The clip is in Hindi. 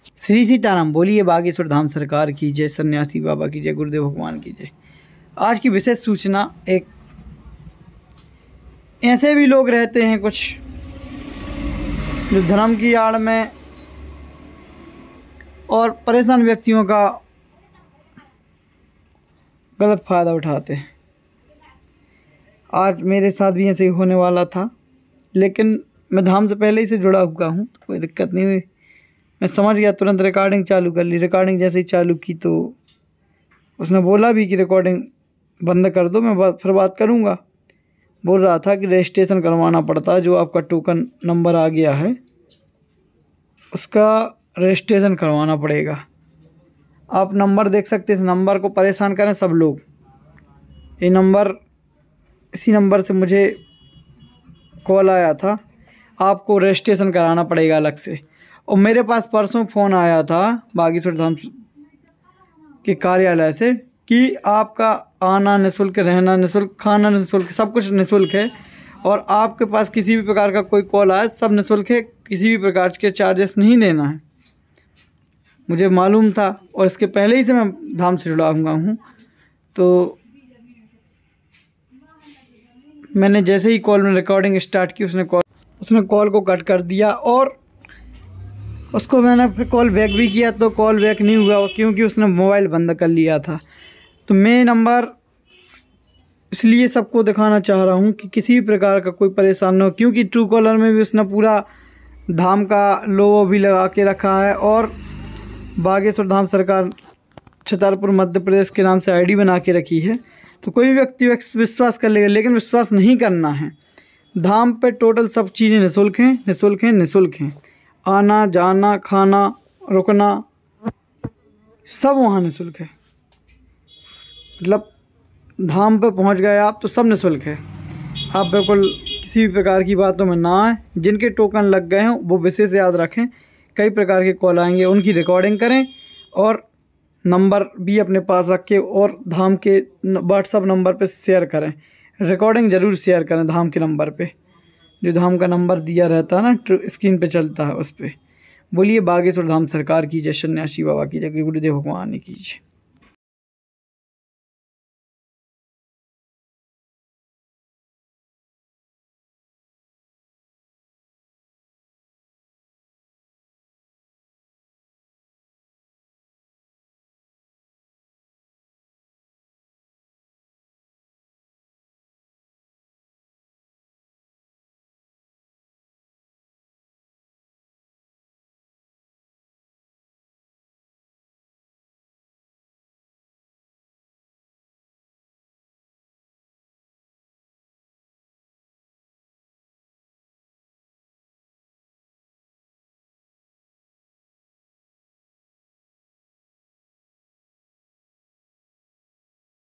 श्री सीताराम, बोलिए बागेश्वर धाम सरकार की जय, सन्यासी बाबा की जय, गुरुदेव भगवान की जय। आज की विशेष सूचना, एक ऐसे भी लोग रहते हैं कुछ जो धर्म की आड़ में और परेशान व्यक्तियों का गलत फ़ायदा उठाते हैं। आज मेरे साथ भी ऐसे ही होने वाला था, लेकिन मैं धाम से पहले ही से जुड़ा हुआ हूँ, तो कोई दिक्कत नहीं हुई। मैं समझ गया, तुरंत रिकॉर्डिंग चालू कर ली। रिकॉर्डिंग जैसे ही चालू की तो उसने बोला भी कि रिकॉर्डिंग बंद कर दो, मैं फिर बात करूँगा। बोल रहा था कि रजिस्ट्रेशन करवाना पड़ता है, जो आपका टोकन नंबर आ गया है उसका रजिस्ट्रेशन करवाना पड़ेगा। आप नंबर देख सकते हैं, इस नंबर को परेशान करें सब लोग। ये नंबर, इसी नंबर से मुझे कॉल आया था, आपको रजिस्ट्रेशन कराना पड़ेगा अलग से। और मेरे पास परसों फ़ोन आया था बागेश्वर धाम के कार्यालय से कि आपका आना निःशुल्क, रहना निःशुल्क, खाना निःशुल्क, सब कुछ निःशुल्क है। और आपके पास किसी भी प्रकार का कोई कॉल आए सब निःशुल्क है, किसी भी प्रकार के चार्जेस नहीं देना है। मुझे मालूम था और इसके पहले ही से मैं धाम से जुड़ा हुआ हूँ। तो मैंने जैसे ही कॉल में रिकॉर्डिंग स्टार्ट की, उसने कॉल को कट कर दिया और उसको मैंने फिर कॉल बैक भी किया तो कॉल बैक नहीं हुआ, क्योंकि उसने मोबाइल बंद कर लिया था। तो मैं नंबर इसलिए सबको दिखाना चाह रहा हूँ कि किसी भी प्रकार का कोई परेशान न हो, क्योंकि ट्रू कॉलर में भी उसने पूरा धाम का लोगो भी लगा के रखा है और बागेश्वर धाम सरकार छतरपुर मध्य प्रदेश के नाम से आईडी बना के रखी है। तो कोई भी व्यक्ति विश्वास कर लेगा, लेकिन विश्वास नहीं करना है। धाम पे टोटल सब चीज़ें निःशुल्क हैं, निःशुल्क हैं, निःशुल्क हैं। आना जाना, खाना, रुकना, सब वहाँ निःशुल्क है। मतलब धाम पे पहुँच गए आप तो सब निःशुल्क है। आप बिल्कुल किसी भी प्रकार की बातों में ना आए। जिनके टोकन लग गए हैं वो विशेष याद रखें, कई प्रकार के कॉल आएंगे, उनकी रिकॉर्डिंग करें और नंबर भी अपने पास रख के और धाम के व्हाट्सअप नंबर पे शेयर करें। रिकॉर्डिंग ज़रूर शेयर करें धाम के नंबर पे, जो धाम का नंबर दिया रहता है ना, स्क्रीन पे चलता है उस पर। बोलिए बागेश्वर धाम सरकार की जय, सन्यासी बाबा की जय, गुरुदेव भगवान की जय।